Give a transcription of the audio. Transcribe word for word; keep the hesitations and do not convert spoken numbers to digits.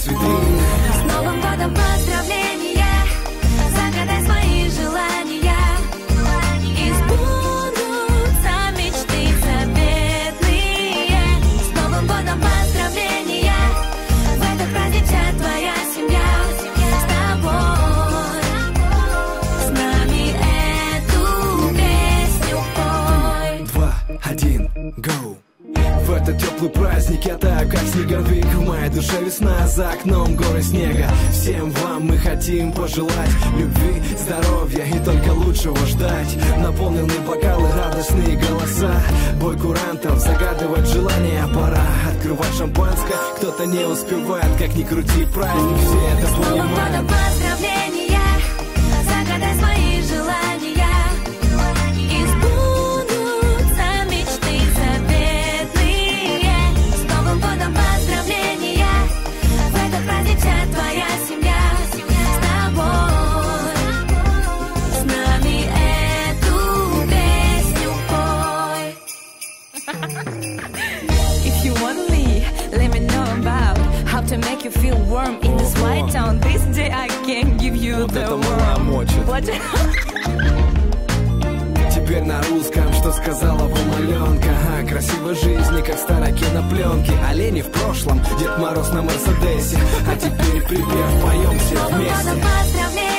цветы. С Новым годом поздравления, загадай свои желания, и сбудутся мечты заветные. С Новым годом поздравления, в этот праздник вся твоя семья с тобой, с нами эту песню пой. Два, один, go. В этот теплый праздник я так, как снеговик. В моей душе весна, за окном горы снега. Всем вам мы хотим пожелать любви, здоровья и только лучшего ждать. Наполненные бокалы, радостные голоса, бой курантов, загадывать желания пора. Открывать шампанское, кто-то не успевает, как ни крути, праздник все это С Новым годом понимают. поздравления, загадай свои желания, и сбудутся мечты заветные. С Новым годом поздравления, в этот праздник вся твоя семья с тобой, с нами эту песню пой. If you want me, let me know about how to make you feel warm in this white town. This day I can give you Вот the это мала warm. мочит. What? Теперь на русском, что сказала вам Аленка. А, красивой жизни, как старой кинопленки. Олени в прошлом, Дед Мороз на Мерседесе. А теперь припев поем все С Новым вместе. годом поздравления,